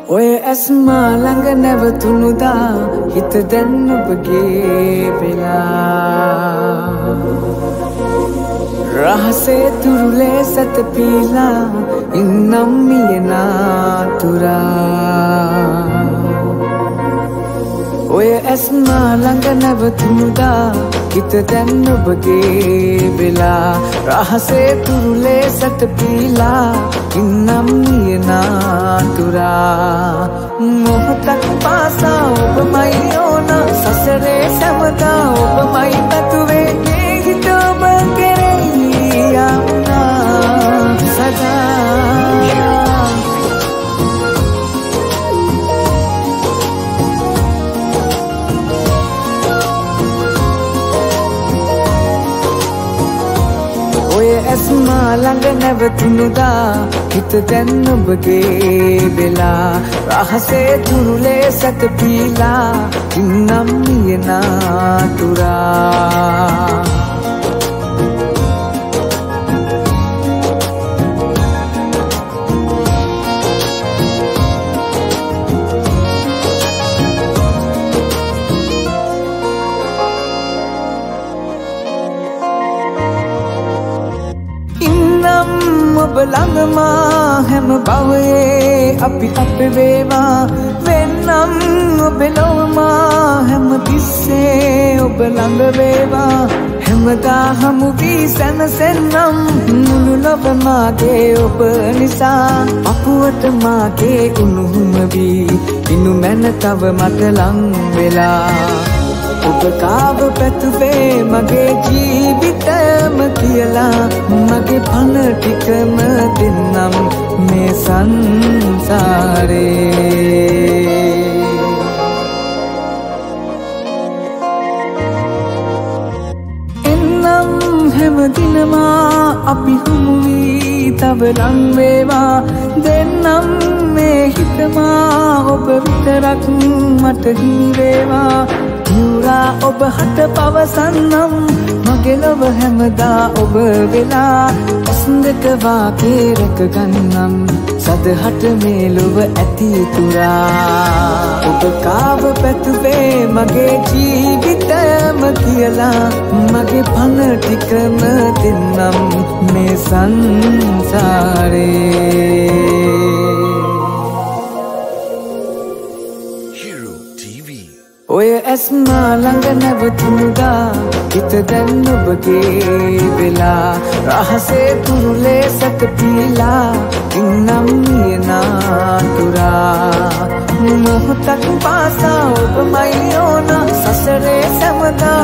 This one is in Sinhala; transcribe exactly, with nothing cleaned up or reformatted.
ඔය ඇස්මා ළඟ නැවතුණුදා හිත දැන් ඔබගේ වෙලා රහසේ තුරුලේ සැතපීලා ඉන්නම් මියනාතුරා ඔය ඇස්මා ළඟ නැවතුණුදා හිත දැන් ඔබගේ වෙලා රහසේ තුරුලේ සැතපීලා ඉන්නම් මියනාතුරා මොහොතක් පාසා ඔබමයි ඕන සසරේ සැමදා ඔබමයි පැතුවේ මේ හිත ඔබ කෙරෙහි යමුනා සදා ඔය ඇස්මා ළඟ නැවතුණුදා හිත දැන් ඔබගේ වෙලා රහසේ තුරුලේ සැතපීලා ඉන්නම් මියනාතුරා ඔබ ළඟමා හැම භවයේ අපි අප වේවා වෙන්නම් ඔබ ලොවමා හැම තිස්සේ ඔබ ළඟ වේවා හැමදා හමු වී සැනසෙන්නම් මුළු ලොව මාගේ ඔබ නිසා අපුවට මාගේ උණුහුම වී ඉනු මැන තව මට ලං වෙලා ඔබ කාව පැතුවේ මගේ ජීවිතයම කියලා මගේ පණ ටිකම දෙන්නම් මේ සංසාරේ එන්නම් හැම දිනමා අපි හමු වී තව ලං වේවා දෙන්නම් මේ හිතමා ඔබ විතරක් මට හිමි වේවා යුරා ඔබ හට පවසන්නම් මගේ ලොව හැමදා ඔබ වෙලා ඔස්දක වාගේ රැකගන්නම් සදහට මේ ලොව ඇති තුරා ඔබ කාව පැතුවේ මගේ ජීවිතයම කියලා මගේ පණ ටිකම දෙන්නම් මේ සංසාරේ ඔය ඇස්මා ළඟ නැවතුණුදා හිත දැන් ඔබගේ වෙලා රහසේ තුරුලේ සැතපීලා ඉන්නම් මියනාතුරා මොහොතක් පාසා ඔබමයි ඕන සසරේ සැමදා